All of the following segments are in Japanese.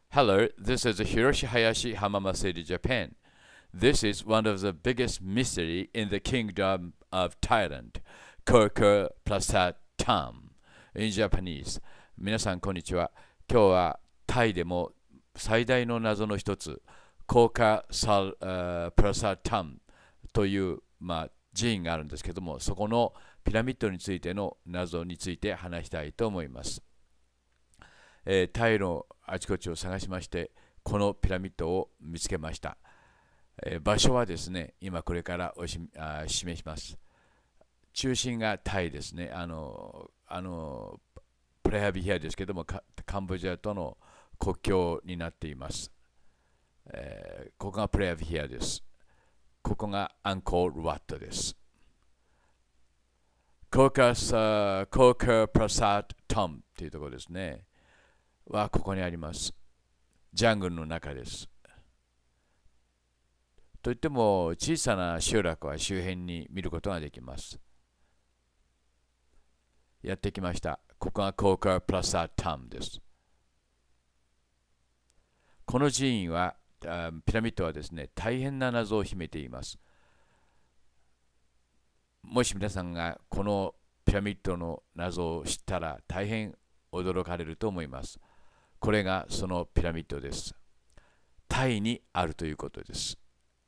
Hello, this is Hiroshi Hayashi Hamamaseri, Japan. This is one of the biggest mystery in the kingdom of Thailand, Korker Prasad Tam in Japanese. 皆さんこんにちは。今日はタイでも最大の謎の一つ、コーカサルプラサタムという、寺院があるんですけども、そこのピラミッドについての謎について話したいと思います。タイのあちこちを探しまして、このピラミッドを見つけました。場所はですね、今これから示します。中心がタイですね。プレハビヒアですけども、カンボジアとの国境になっています。ここがプレハビヒアです。ここがアンコールワットです。コーカープラサートムというところですね。はここにあります。ジャングルの中です。といっても小さな集落は周辺に見ることができます。やってきました。ここがコーカープラサータムです。この寺院は、ピラミッドはですね、大変な謎を秘めています。もし皆さんがこのピラミッドの謎を知ったら大変驚かれると思います。これがそのピラミッドです。タイにあるということです。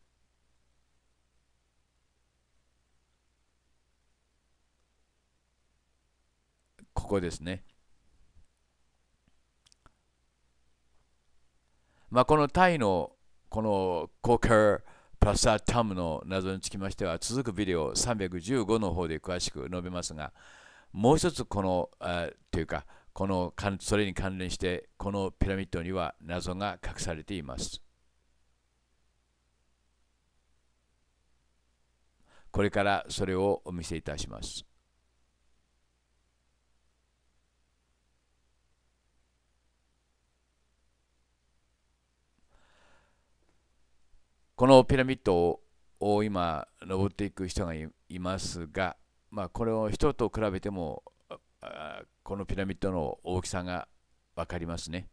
ここですね。このタイのこのコーカープラサータムの謎につきましては、続くビデオ315の方で詳しく述べますが、もう一つこの、というか、それに関連して、このピラミッドには謎が隠されています。これからそれをお見せいたします。このピラミッドを今登っていく人がいますが、これを人と比べてもこのピラミッドの大きさが分かりますね。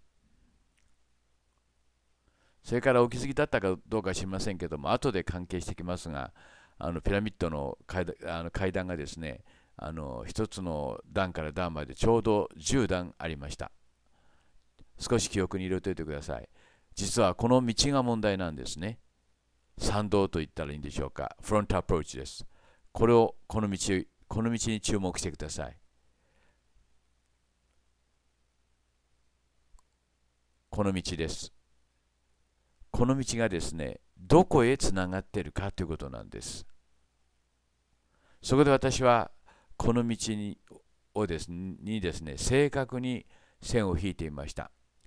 それから大きすぎだったかどうか知りませんけども、後で関係してきますが、ピラミッドの階段がですね、一つの段から段までちょうど10段ありました。少し記憶に入れておいてください。実はこの道が問題なんですね。参道と言ったらいいんでしょうか。フロントアプローチです。この道に注目してください。この道です。この道がですね、どこへつながっているかということなんです。そこで私はこの道にですね、正確に線を引いていました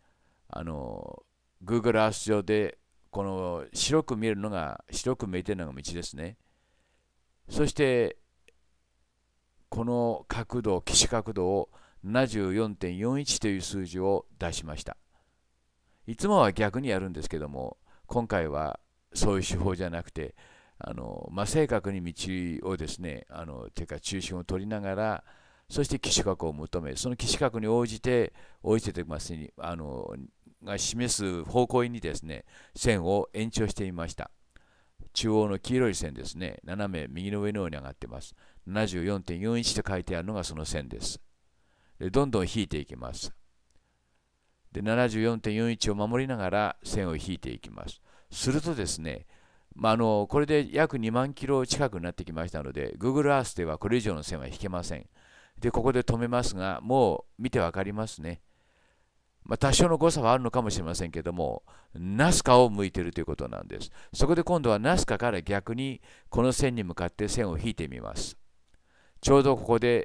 。Google Earth 上でこの白く見えているのが道ですね。そしてこの起始角度を 74.41 という数字を出しました。いつもは逆にやるんですけども、今回はそういう手法じゃなくて、正確に道をですね、というか中心を取りながら、そして起始角を求め、その起始角に応じてますにが示す方向にですね、線を延長していました。中央の黄色い線ですね、斜め右の上のように上がっています。74.41 と書いてあるのがその線です。でどんどん引いていきます。で 74.41 を守りながら線を引いていきます。するとですね、これで約2万キロ近くになってきましたので、Google Earth ではこれ以上の線は引けません。で、ここで止めますが、もう見てわかりますね。多少の誤差はあるのかもしれませんけども、ナスカを向いているということなんです。そこで今度はナスカから逆にこの線に向かって線を引いてみます。ちょうどここで、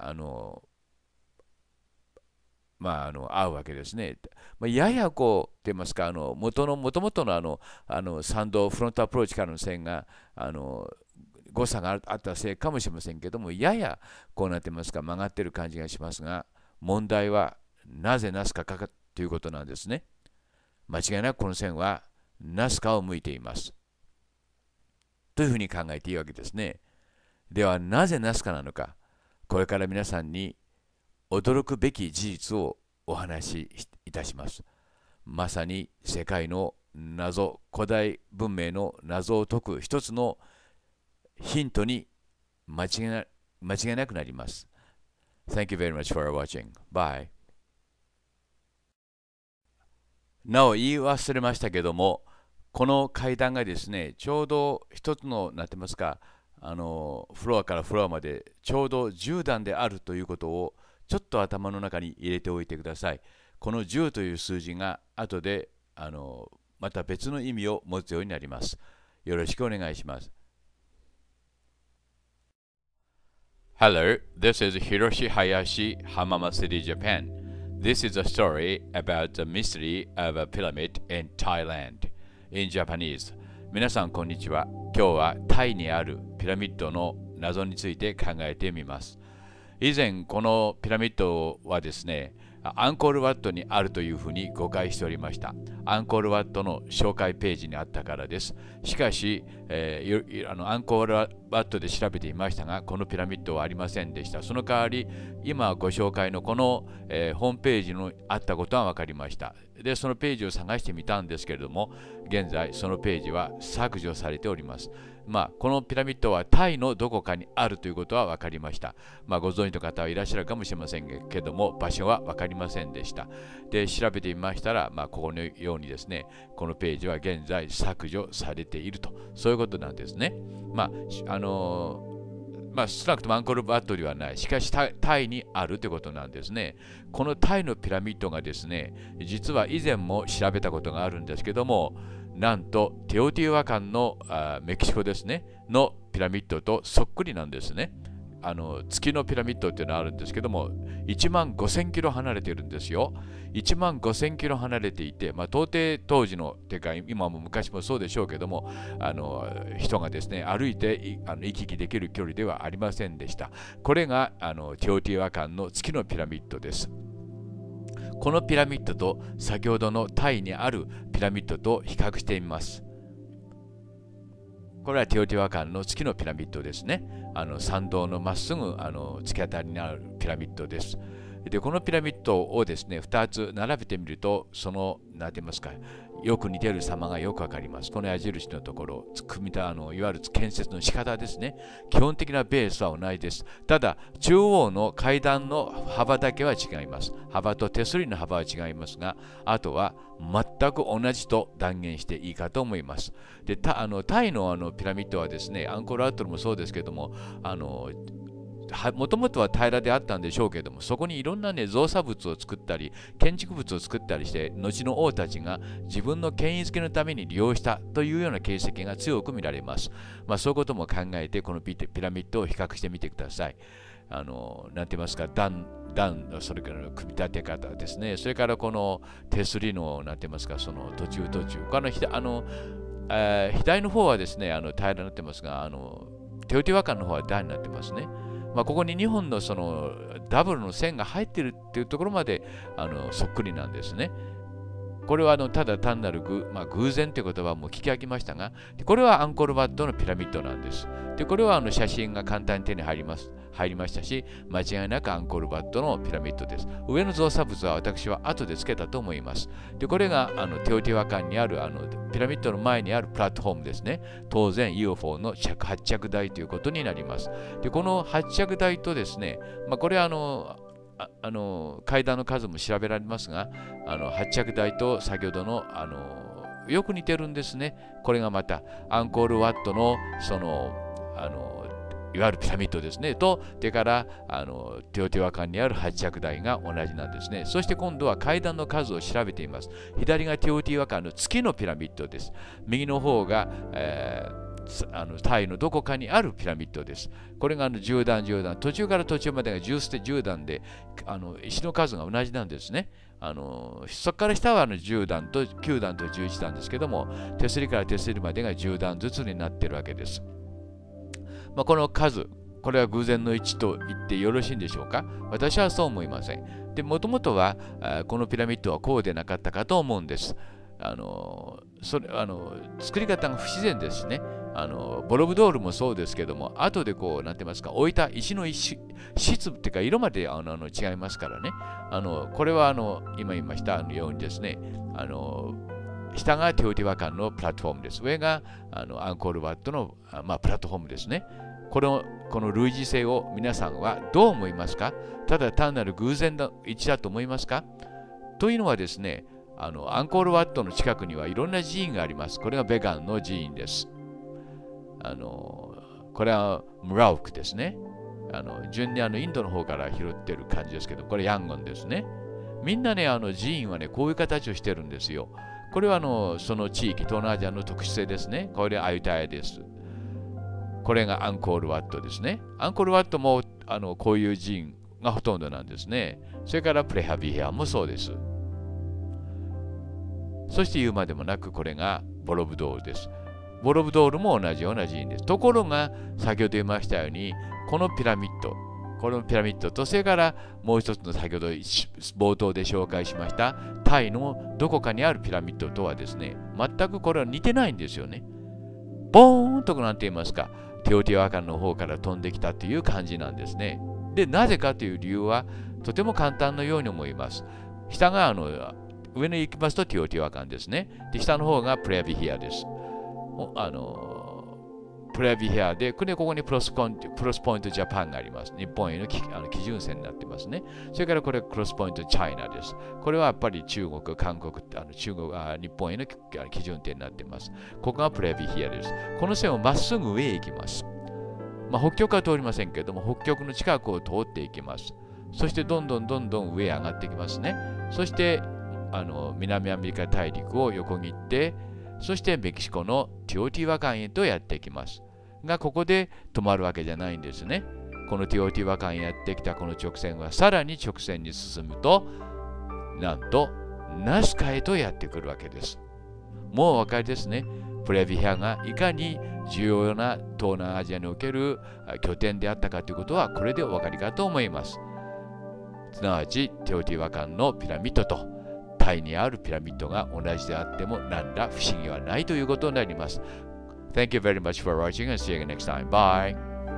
合うわけですね。ややと言いますか、もともとの参道、フロントアプローチからの線が、誤差があったせいかもしれませんけども、ややこうなってますか、曲がってる感じがしますが、問題はなぜナスカかということなんですね。間違いなくこの線はナスカを向いています。というふうに考えていいわけですね。ではなぜナスカなのか、これから皆さんに驚くべき事実をお話しいたします。 まさに世界の謎、古代文明の謎を解く一つのヒントに間違いなくなります。Thank you very much for watching. Bye. なお言い忘れましたけども、この階段がですね、ちょうど一つの、なんて言いますか、フロアからフロアまでちょうど10段であるということをちょっと頭の中に入れておいてください。この10という数字が後でまた別の意味を持つようになります。よろしくお願いします。Hello, this is Hiroshi Hayashi, Hamama City, Japan. This is a story about the mystery of a pyramid in Thailand, in Japanese. 皆さんこんにちは。今日はタイにあるピラミッドの謎について考えてみます。以前このピラミッドはですね、アンコールワットにあるというふうに誤解しておりました。アンコールワットの紹介ページにあったからです。しかし、アンコールワットで調べていましたが、このピラミッドはありませんでした。その代わり、今ご紹介のこの、ホームページにあったことは分かりました。で、そのページを探してみたんですけれども、現在そのページは削除されております。このピラミッドはタイのどこかにあるということは分かりました。ご存知の方はいらっしゃるかもしれませんけども、場所は分かりませんでした。で、調べてみましたら、ここのようにですね、このページは現在削除されていると、そういうことなんですね。少なくともアンコールワットではない。しかしタイにあるということなんですね。このタイのピラミッドがですね、実は以前も調べたことがあるんですけども、なんとテオティワカンのメキシコですね、のピラミッドとそっくりなんですね。月のピラミッドっていうのがあるんですけども、1万5000キロ離れているんですよ。1万5000キロ離れていて、到底当時の、てか今も昔もそうでしょうけども、人がですね、歩いて行き来できる距離ではありませんでした。これがテオティワカンの月のピラミッドです。このピラミッドと先ほどのタイにあるピラミッドと比較してみます。これはテオティワカンの月のピラミッドですね。参道のまっすぐ突き当たりにあるピラミッドです。で、このピラミッドをですね、2つ並べてみると、その、なんて言いますか、よく似ている様がよくわかります。この矢印のところ、組みたいわゆる建設の仕方ですね。基本的なベースは同じです。ただ、中央の階段の幅だけは違います。幅と手すりの幅は違いますが、あとは全く同じと断言していいかと思います。で、タイのピラミッドはですね、アンコールワットもそうですけども、もともとは平らであったんでしょうけども、そこにいろんなね、造作物を作ったり、建築物を作ったりして、後の王たちが自分の権威づけのために利用したというような形跡が強く見られます。そういうことも考えて、このピラミッドを比較してみてください。なんて言いますか、段、それから組み立て方ですね。それからこの手すりの、なんて言いますか、その途中。左の方はですね、平らになってますが、テオティワカンの方は段になってますね。ここに2本のそのダブルの線が入っているっていうところまでそっくりなんですね。これはただ単なる偶然という言葉も聞き飽きましたが、これはアンコールワットのピラミッドなんです。で、これは写真が簡単に手に入りましたし、間違いなくアンコールワットのピラミッドです。上の造作物は私は後でつけたと思います。で、これがテオティワカンにあるピラミッドの前にあるプラットフォームですね。当然 UFO の発着台ということになります。で、この発着台とですね、これは階段の数も調べられますが、発着台と先ほどの、よく似てるんですね。これがまたアンコールワットのいわゆるピラミッドですね。と、それからテオティワカンにある発着台が同じなんですね。そして今度は階段の数を調べています。左がテオティワカンの月のピラミッドです。右の方が、タイのどこかにあるピラミッドです。これが10段、途中から途中までが10段で石の数が同じなんですね。そこから下は10段と9段と11段ですけども、手すりから手すりまでが10段ずつになっているわけです。この数、これは偶然の一致と言ってよろしいんでしょうか？私はそう思いません。で、もともとはこのピラミッドはこうでなかったかと思うんです。作り方が不自然ですしね。 ボロブドールもそうですけども、後でこう、なんて言いますか、置いた石の質っていうか、色まで違いますからね。これは今言いましたようにですね、下がテオティワカンのプラットフォームです。上がアンコールワットの、プラットフォームですね。この類似性を皆さんはどう思いますか？ただ単なる偶然の一致だと思いますか？というのはですね、アンコールワットの近くにはいろんな寺院があります。これがベガンの寺院です。これはムラウクですね。順にインドの方から拾ってる感じですけど、これヤンゴンですね。みんなね、寺院はね、こういう形をしてるんですよ。これはその地域、東南アジアの特殊性ですね。これアユタヤです。これがアンコールワットですね。アンコールワットもこういう寺院がほとんどなんですね。それからプレハビヘアもそうです。そして言うまでもなく、これがボロブドールです。ボロブドールも同じような寺院です。ところが、先ほど言いましたように、このピラミッドと、それからもう一つの先ほど冒頭で紹介しましたタイのどこかにあるピラミッドとはですね、全くこれは似てないんですよね。ボーンとなんて言いますか、テオティワカンの方から飛んできたという感じなんですね。で、なぜかという理由はとても簡単のように思います。下が上に行きますとテオティワカンですね。で、下の方がプレアビヒアです。プレアビヒアで、ここにプロスポイントジャパンがあります。日本への基準線になってますね。それからこれクロスポイントチャイナです。これはやっぱり中国、韓国、日本への基準点になっています。ここがプレアビヒアです。この線をまっすぐ上へ行きます。北極は通りませんけれども、北極の近くを通っていきます。そしてどんどん上へ上がってきますね。そして南アメリカ大陸を横切って、そしてメキシコのテオティワカンへとやってきます。が、ここで止まるわけじゃないんですね。このテオティワカンへやってきたこの直線はさらに直線に進むと、なんとナスカへとやってくるわけです。もうお分かりですね。プレビヒアがいかに重要な東南アジアにおける拠点であったかということはこれでお分かりかと思います。すなわちテオティワカンのピラミッドとタイにあるピラミッドが同じであっても何ら不思議はないということになります。Thank you very much for watching and see you next time. Bye.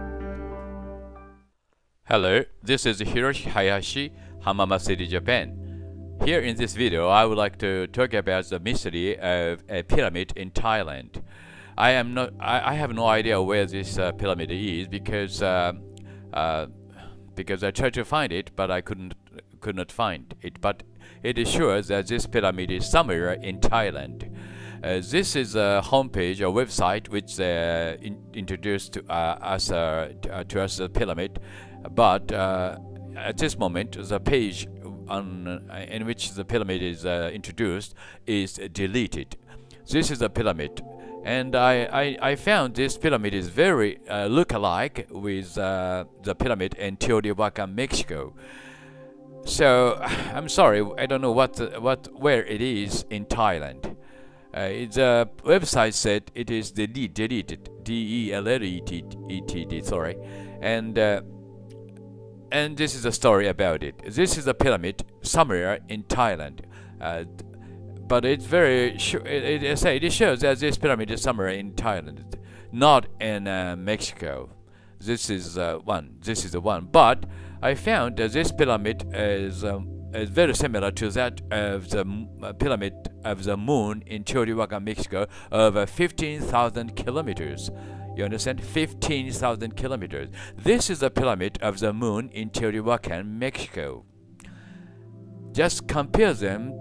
Hello, this is Hiroshi Hayashi, Hamama City, Japan. Here in this video, I would like to talk about the mystery of a pyramid in Thailand. I have no idea where this pyramid is because I tried to find it, but I could not find it. But it is sure that this pyramid is somewhere in Thailand. This is a homepage, a website which introduced to us the pyramid, but at this moment, the page in which the pyramid is introduced is deleted. This is a pyramid, and I found this pyramid is very look-alike with the pyramid in Teotihuacan, Mexico. So I'm sorry, I don't know where it is in Thailand. The website said it is deleted, D-E-L-L-E-T-T-D, sorry, and this is a story about it. This is a pyramid somewhere in Thailand, but it's very it shows that this pyramid is somewhere in Thailand, not in Mexico. This is one. This is the one, but I found that this pyramid is very similar to that of the pyramid of the moon in Teotihuacan, Mexico, over 15,000 kilometers. You understand? 15,000 kilometers. This is the pyramid of the moon in Teotihuacan, Mexico. Just compare them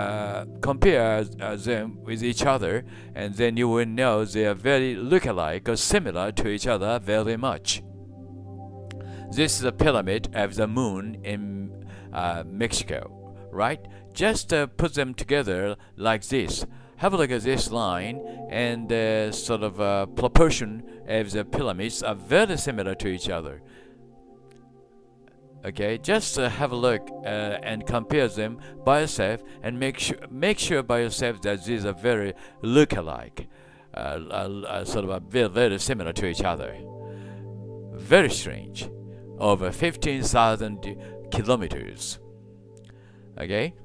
with each other, and then you will know they are very look-alike or similar to each other very much. This is the pyramid of the moon in Mexico, right? Just put them together like this. Have a look at this line, and the sort of proportion of the pyramids are very similar to each other. Okay, just have a look and compare them by yourself, and make sure by yourself that these are very look-alike, sort of very, very similar to each other. Very strange. Over 15,000 kilometers. Okay.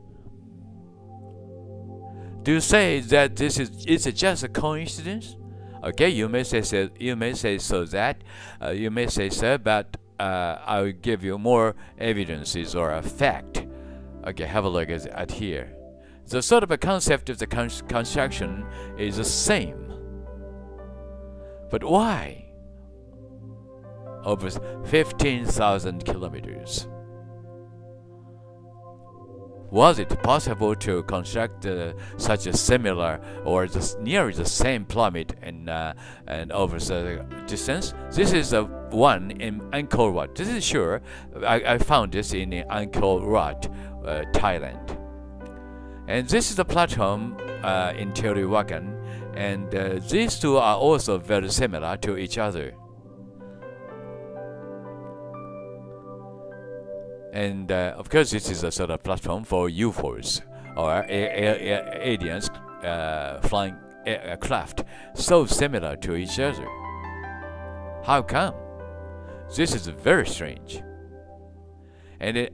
Do you say that this is just a coincidence? Okay, you may say so. You may say so that you may say so, but I will give you more evidences or a fact. Okay, have a look at here. The sort of a concept of the construction is the same, but why? Over 15,000 kilometers. Was it possible to construct such a similar or nearly the same pyramid and over the distance? This is the one in Angkor Wat. This is sure. I found this in Angkor Wat, Thailand. And this is the platform in Teotihuacan, and these two are also very similar to each other. And of course, this is a sort of platform for UFOs or aliens flying craft, so similar to each other. How come? This is very strange. And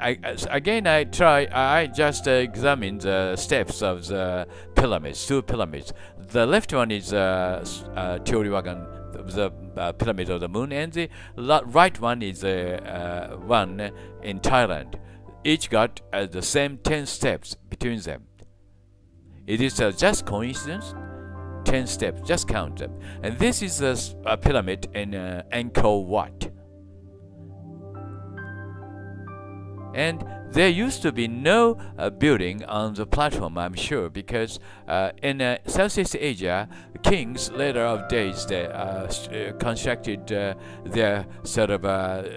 I just examined the steps of the pyramids, two pyramids. The left one is Teotihuacan, the Pyramid of the Moon, and the right one is one in Thailand. Each got the same 10 steps between them. It is just coincidence? 10 steps, just count them. And this is a pyramid in Angkor Wat. And there used to be no building on the platform, I'm sure, because in Southeast Asia, kings later of days they constructed their sort of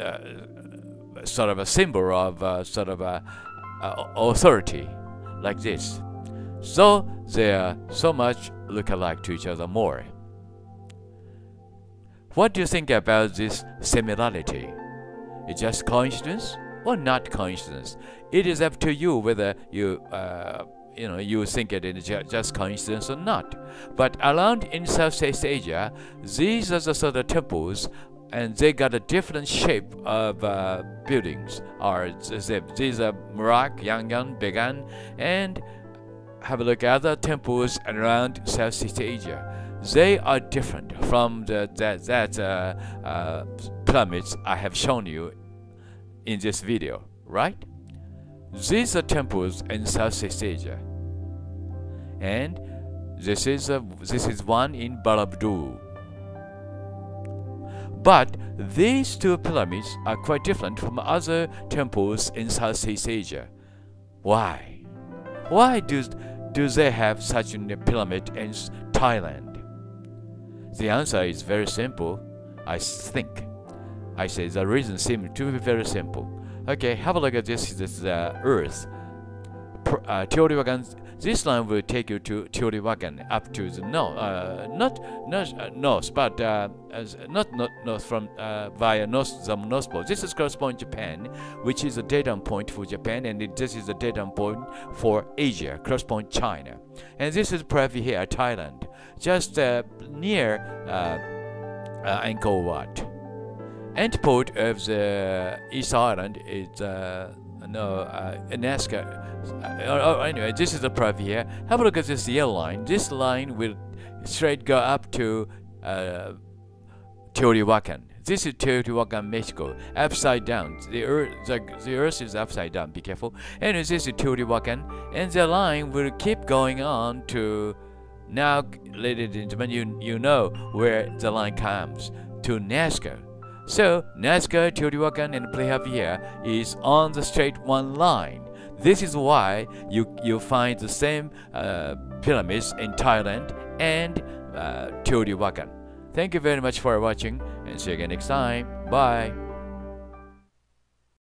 a symbol of authority, like this. So they are so much look alike to each other more. What do you think about this similarity? It's just coincidence? Or not coincidence? It is up to you whether you you think it is just coincidence or not. But around in Southeast Asia, these are the sort of temples, and they got a different shape of buildings. Or these are Merak, Yangon, Bagan, and have a look at other temples around Southeast Asia. They are different from pyramids I have shown you in this video, right? These are temples in Southeast Asia, and this is one in Borobudur. But these two pyramids are quite different from other temples in Southeast Asia. Why? Why do they have such a pyramid in Thailand? The answer is very simple, I think. I say the reason seems to be very simple. Okay, have a look at this. This is Earth. Teotihuacan. This line will take you to Teotihuacan up to the north, not north, but not north from via the North Pole. This is corresponding Japan, which is a datum point for Japan, and this is a datum point for Asia, corresponding China. And this is probably here, Thailand, just near Angkor Wat. Endpoint of the East Island is Nazca. Anyway, this is the private here. Have a look at this yellow line. This line will straight go up to Teotihuacan. This is Teotihuacan, Mexico, upside down. The earth is upside down. Be careful. Anyway, this is Teotihuacan, and the line will keep going on to now, ladies and gentlemen, you know where the line comes to Nazca. So Nazca, Teotihuacan, and Playa Villa is on the straight one line. This is why you find the same pyramids in Thailand and Teotihuacan. Thank you very much for watching, and see you again next time. Bye.